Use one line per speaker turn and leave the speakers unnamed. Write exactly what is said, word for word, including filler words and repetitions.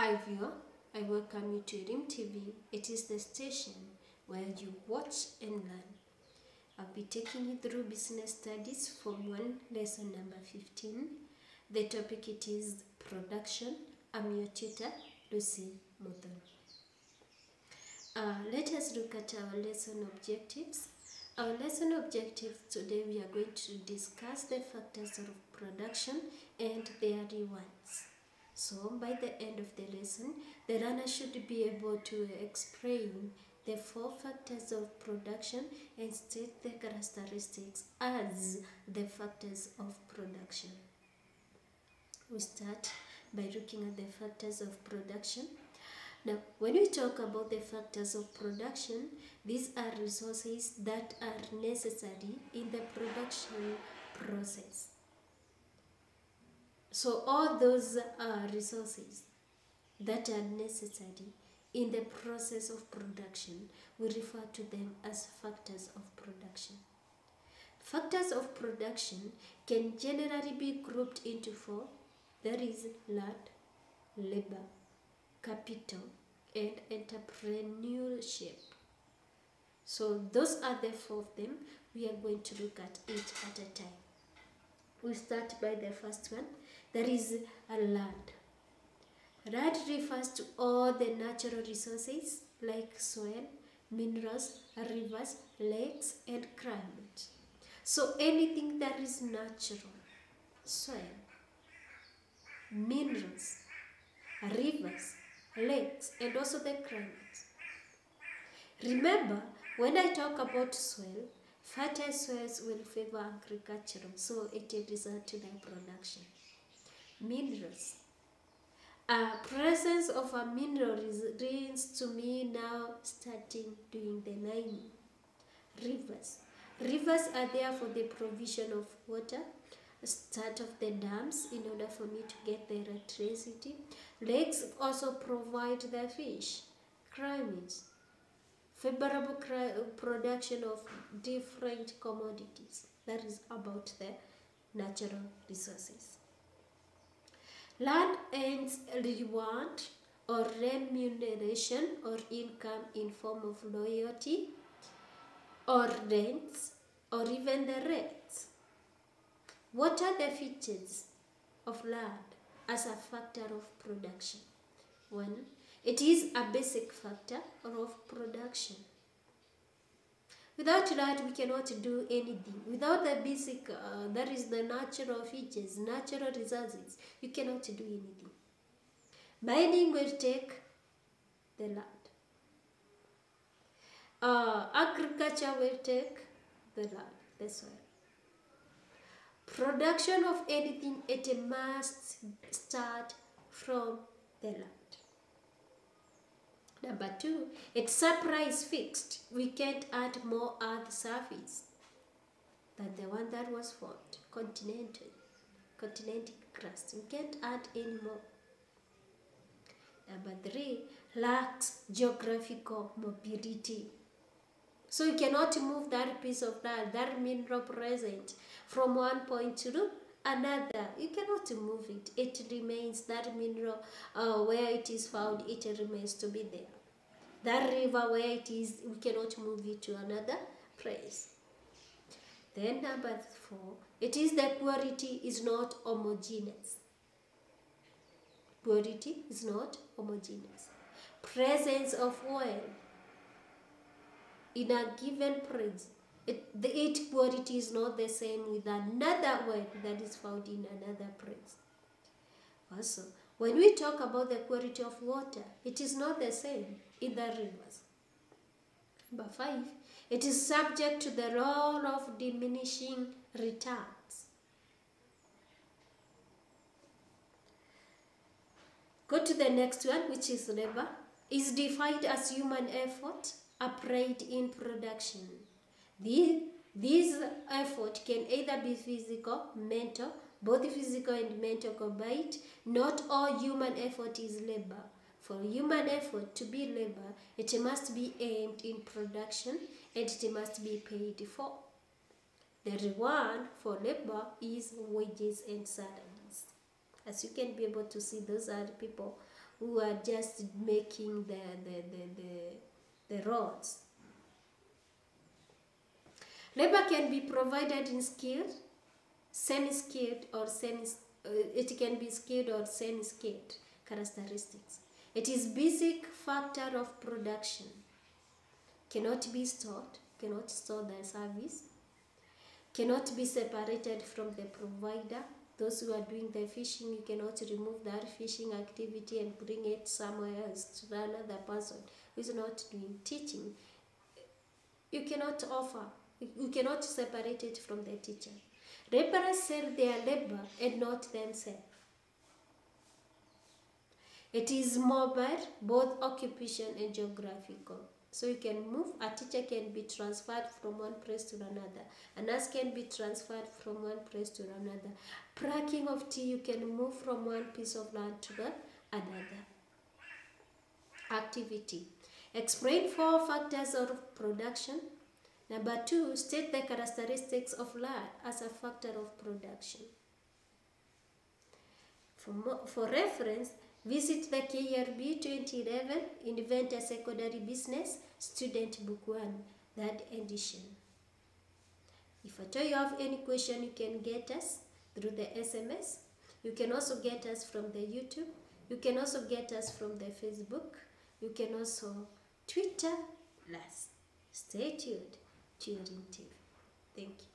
Hi viewer, I welcome you to Rim T V. It is the station where you watch and learn. I'll be taking you through business studies from one lesson number fifteen. The topic it is production. I'm your tutor, Lucy Muthon. Uh, let us look at our lesson objectives. Our lesson objectives today, we are going to discuss the factors of production and their rewards. So by the end of the lesson, the learner should be able to explain the four factors of production and state the characteristics as the factors of production. We start by looking at the factors of production. Now, when we talk about the factors of production, these are resources that are necessary in the production process. So all those are resources that are necessary in the process of production, we refer to them as factors of production. Factors of production can generally be grouped into four. There is land, labor, capital, and entrepreneurship. So those are the four of them. We are going to look at each at a time. We start by the first one. There is a land. Land refers to all the natural resources like soil, minerals, rivers, lakes, and climate. So anything that is natural, soil, minerals, rivers, lakes, and also the climate. Remember, when I talk about soil, fertile soils will favor agricultural, so it will result to the production. Minerals. Uh, presence of a mineral means to me now starting doing the mining. Rivers. Rivers are there for the provision of water, start of the dams in order for me to get the electricity. Lakes also provide the fish. Climate. Favorable production of different commodities. That is about the natural resources. Land earns reward or remuneration or income in form of royalty or rents or even the rates. What are the features of land as a factor of production? One, it is a basic factor of production. Without land, we cannot do anything. Without the basic, uh, that is the natural features, natural resources, you cannot do anything. Mining will take the land. Uh, agriculture will take the land, the soil. Production of anything, it must start from the land. Number two, its supply is fixed. We can't add more earth surface than the one that was formed, continental, continental crust. We can't add any more. Number three, lacks geographical mobility. So you cannot move that piece of land, that mineral present, from one point to another. You cannot move it. It remains, that mineral uh, where it is found, it remains to be there. That river where it is, we cannot move it to another place. Then number four, it is the quality is not homogeneous. Quality is not homogeneous. Presence of oil in a given place, it, the it quality is not the same with another oil that is found in another place. Also, when we talk about the quality of water, it is not the same in the rivers. Number five, it is subject to the law of diminishing returns. Go to the next one, which is labor. Is defined as human effort applied in production. This, this effort can either be physical, mental, both physical and mental combined. Not all human effort is labor. For human effort to be labor, it must be aimed in production and it must be paid for. The reward for labor is wages and salaries. As you can be able to see, those are the people who are just making the, the, the, the, the roads. Labor can be provided in skilled, semi-skilled, or semi. Uh, it can be skilled or semi-skilled characteristics. It is basic factor of production. Cannot be stored. Cannot store the service. Cannot be separated from the provider. Those who are doing the fishing, you cannot remove that fishing activity and bring it somewhere else to another person who is not doing teaching. You cannot offer. You cannot separate it from the teacher. Laborers sell their labor and not themselves. It is mobile, both occupation and geographical. So you can move. A teacher can be transferred from one place to another. A nurse can be transferred from one place to another. Plucking of tea, you can move from one piece of land to the another. Activity. Explain four factors of production. Number two, state the characteristics of land as a factor of production. For, more, for reference, visit the K R B twenty eleven Invent a Secondary Business Student Book one, third edition. If at all you have any question, you can get us through the S M S. You can also get us from the YouTube. You can also get us from the Facebook. You can also Twitter us. Stay tuned. Tuned in T V. Thank you.